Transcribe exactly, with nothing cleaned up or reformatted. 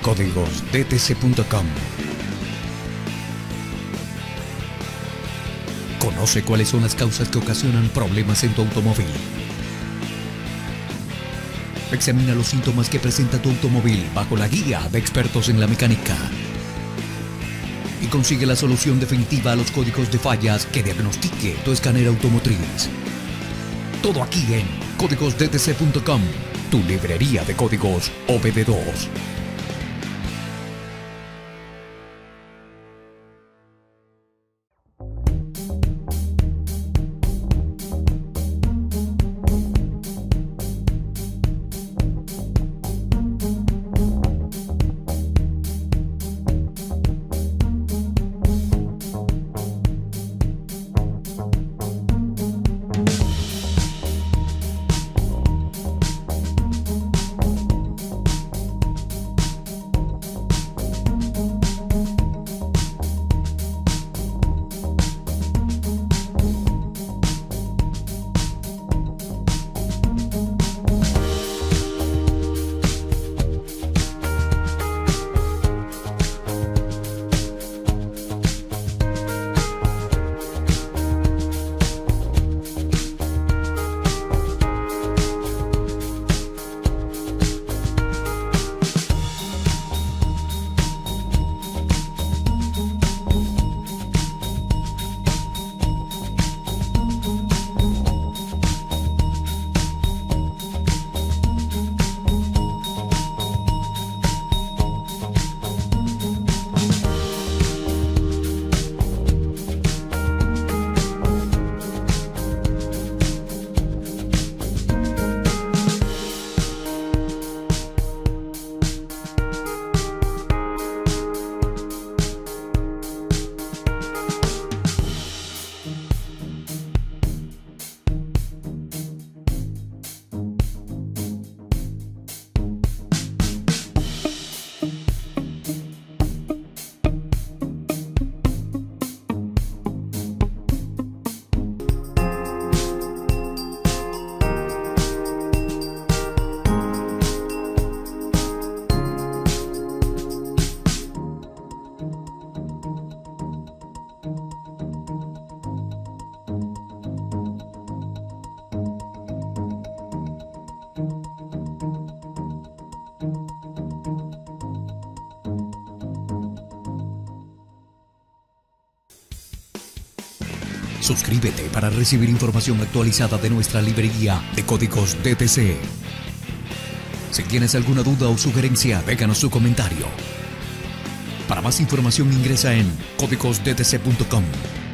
códigos d t c punto com. Conoce cuáles son las causas que ocasionan problemas en tu automóvil. Examina los síntomas que presenta tu automóvil bajo la guía de expertos en la mecánica. Y consigue la solución definitiva a los códigos de fallas que diagnostique tu escáner automotriz. Todo aquí en códigos d t c punto com, tu librería de códigos O B D dos. Suscríbete para recibir información actualizada de nuestra librería de códigos D T C. Si tienes alguna duda o sugerencia, déjanos tu comentario. Para más información ingresa en códigos d t c punto com.